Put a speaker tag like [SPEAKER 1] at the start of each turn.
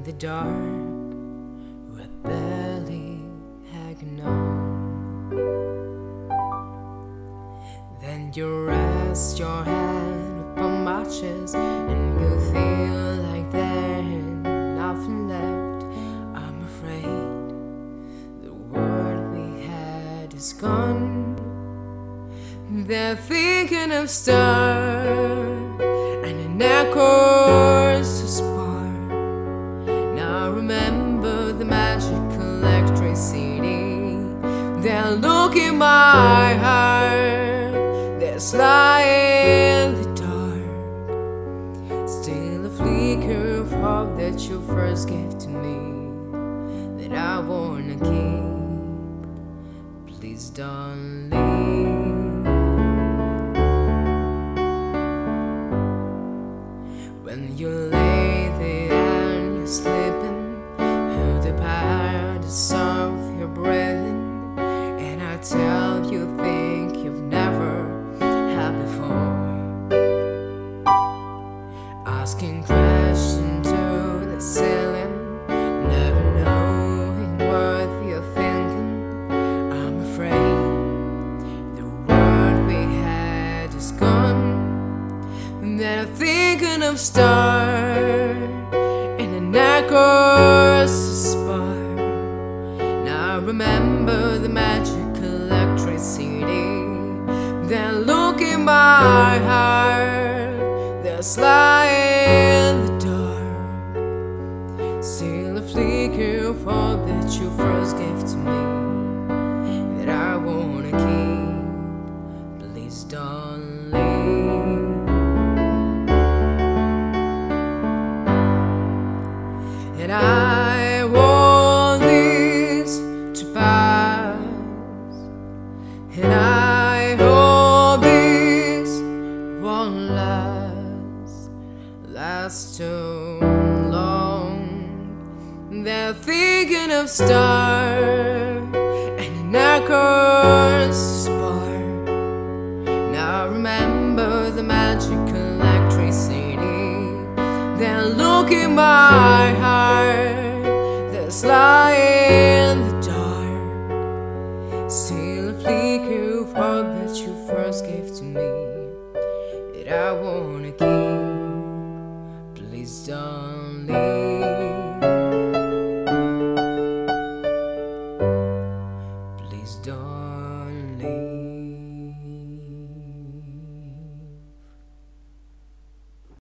[SPEAKER 1] the dark with barely hanging on. Then you rest your hand upon my chest and you feel like there's nothing left. I'm afraid the world we had is gone. They're thinking of stars and an echoes to spark. Now remember the magical electricity. They're looking my heart. There's light in the dark. Still a flicker of hope that you first gave to me, that I wanna keep. Please don't leave. When you lay there and you're sleeping, hold the parts of your breathing, and I tell you think you've never had before. Asking questions to the ceiling, never knowing what you're thinking. I'm afraid the world we had is gone. They're thinking of stars and an echoes to spark. Now remember the magical electricity. They're looking my heart. There's light in the dark. Still a flicker of all that you first gave to me, that I wanna keep. Please don't leave. And I want this to pass, and I hope this won't last too long. They're thinking of stars and an echoes spark. Now remember the magical electricity. They're looking my heart. There's light in the dark. Still a flicker of hope that you first gave to me, that I wanna keep. Please don't leave. Please don't leave.